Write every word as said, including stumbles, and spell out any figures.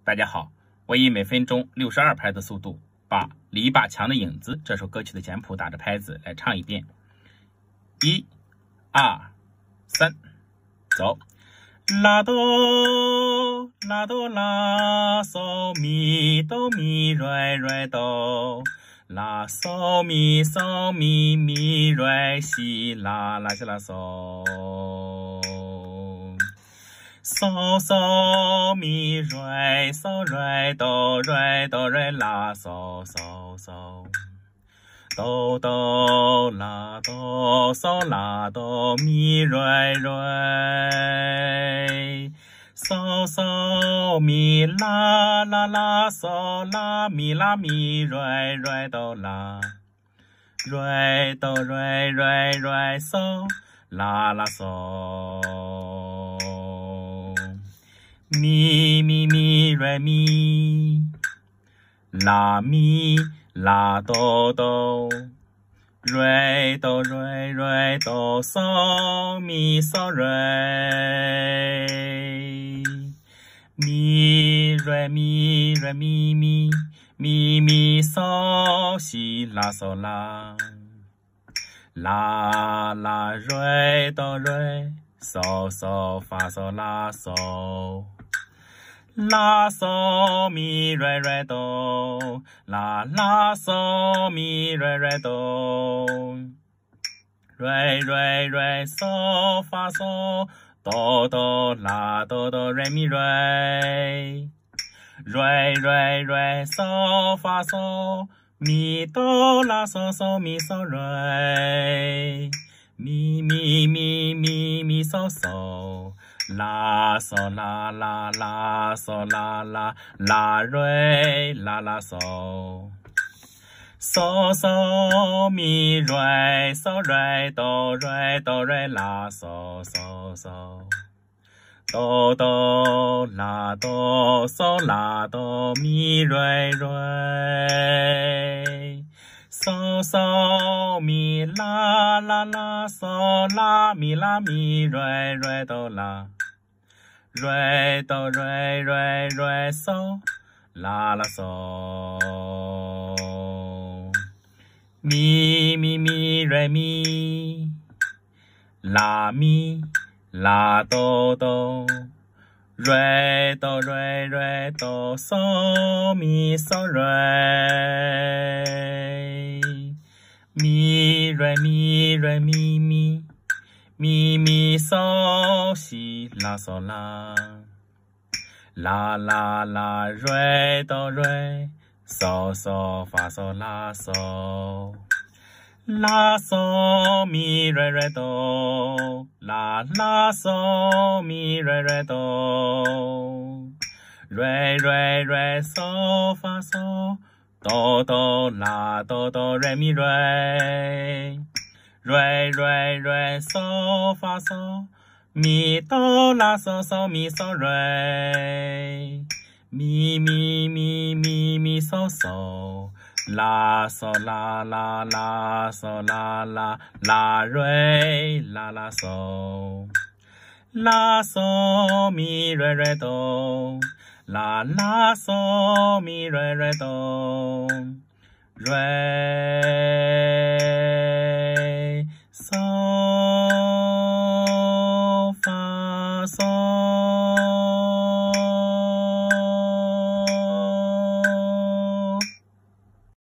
大家好，我以每分钟六十二拍的速度，把《篱笆墙的影子》这首歌曲的简谱打着拍子来唱一遍。一、二、三，走。拉哆拉哆拉嗦咪哆咪瑞瑞哆，拉嗦咪嗦咪咪瑞西拉拉西拉嗦。嗦嗦咪瑞嗦瑞哆瑞哆瑞拉嗦嗦嗦，哆哆拉哆嗦拉哆咪瑞瑞，嗦嗦咪拉拉拉嗦拉咪拉咪瑞瑞哆拉，瑞哆瑞瑞瑞嗦拉拉嗦。咪咪咪瑞咪，拉咪拉哆哆，瑞哆瑞瑞哆嗦咪嗦瑞，咪瑞咪瑞咪咪咪咪嗦西拉嗦拉，拉拉瑞哆瑞嗦嗦发嗦拉嗦。拉嗦咪瑞瑞哆，拉拉嗦咪瑞瑞哆，瑞瑞瑞嗦发嗦，哆哆拉哆哆瑞咪瑞，瑞瑞瑞嗦发嗦，咪哆拉嗦嗦咪嗦瑞，咪咪咪咪咪嗦嗦。拉嗦啦啦啦嗦啦啦啦瑞啦啦嗦，嗦嗦咪瑞嗦瑞哆瑞哆瑞啦嗦嗦嗦，哆哆啦哆嗦啦哆咪瑞瑞，嗦嗦咪啦啦啦嗦啦咪啦咪瑞瑞哆啦，瑞哆瑞瑞瑞嗦啦啦嗦，咪咪咪瑞咪，拉咪拉哆哆，瑞哆瑞瑞哆嗦咪嗦瑞，咪瑞咪瑞咪咪。咪咪嗦西拉嗦拉，啦啦啦瑞哆瑞，嗦嗦发嗦拉嗦，拉嗦咪瑞瑞哆，啦啦嗦咪瑞瑞哆，瑞瑞瑞嗦发嗦，哆哆啦哆哆瑞咪瑞。瑞瑞瑞嗦发嗦，咪哆啦嗦嗦咪嗦瑞，咪咪咪咪咪嗦嗦，啦嗦啦啦啦嗦啦啦啦瑞啦啦嗦，啦嗦咪瑞瑞哆，啦啦嗦咪瑞瑞哆，瑞。嗦